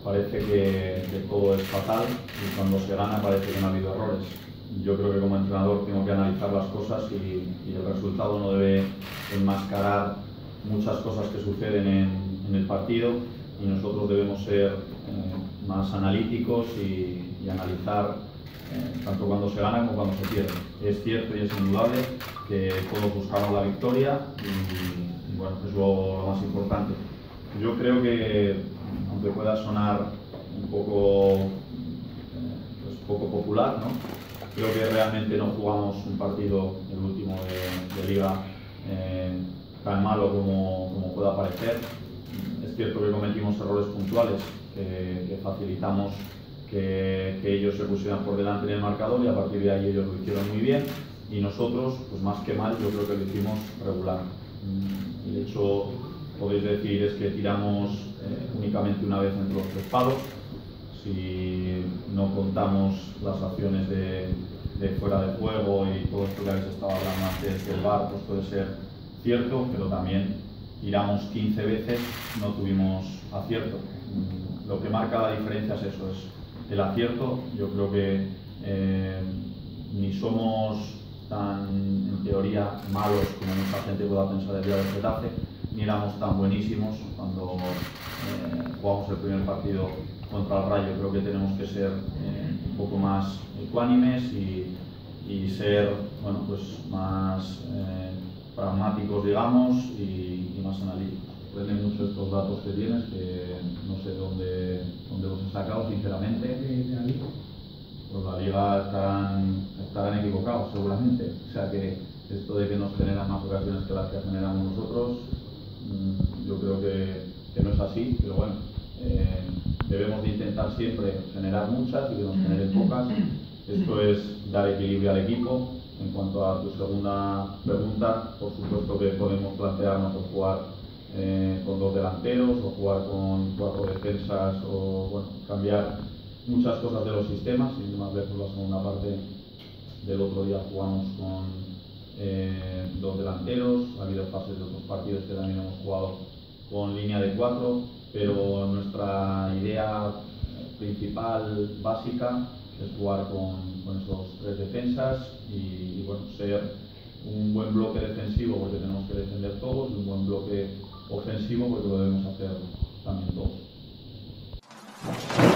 parece que todo es fatal y cuando se gana parece que no ha habido errores. Yo creo que como entrenador tengo que analizar las cosas y el resultado no debe enmascarar muchas cosas que suceden en el partido, y nosotros debemos ser más analíticos y analizar tanto cuando se gana como cuando se pierde. Es cierto y es indudable que todos buscamos la victoria y bueno, es lo más importante. Yo creo que, aunque pueda sonar un poco, poco popular, ¿no? Creo que realmente no jugamos un partido, el último de Liga, tan malo como pueda parecer. Es cierto que cometimos errores puntuales, que facilitamos que ellos se pusieran por delante en el marcador, y a partir de ahí ellos lo hicieron muy bien, y nosotros, pues más que mal, yo creo que lo hicimos regular. De hecho, podéis decir es que tiramos únicamente una vez entre los 3 palos. Si no contamos las acciones de fuera de juego y todo esto que habéis estado hablando antes del VAR, pues puede ser cierto, pero también tiramos 15 veces, no tuvimos acierto. Lo que marca la diferencia es eso, es el acierto. Yo creo que ni somos tan, en teoría, malos como mucha gente pueda pensar del día del Getafe, ni éramos tan buenísimos cuando jugamos el primer partido contra el Rayo. Creo que tenemos que ser un poco más ecuánimes y ser, bueno, pues más pragmáticos, digamos, y más analíticos. Sorprenden mucho estos datos que tienes, que no sé dónde los he sacado, sinceramente. ¿De la Liga? Pues la Liga estarán equivocados, seguramente. O sea que esto de que nos generan más ocasiones que las que generamos nosotros, yo creo que no es así, pero bueno, debemos de intentar siempre generar muchas y que nos generen pocas. Esto es dar equilibrio al equipo. En cuanto a tu segunda pregunta, por supuesto que podemos plantearnos o jugar con 2 delanteros o jugar con 4 defensas, o bueno, cambiar muchas cosas de los sistemas. Sin ir más lejos, la segunda parte del otro día jugamos con 2 delanteros. Ha habido fases de otros partidos que también hemos jugado con línea de 4, pero nuestra idea principal, básica, es jugar con esos 3 defensas y bueno, ser un buen bloque defensivo, porque tenemos que defender todos, y un buen bloque ofensivo, porque lo debemos hacer también todos.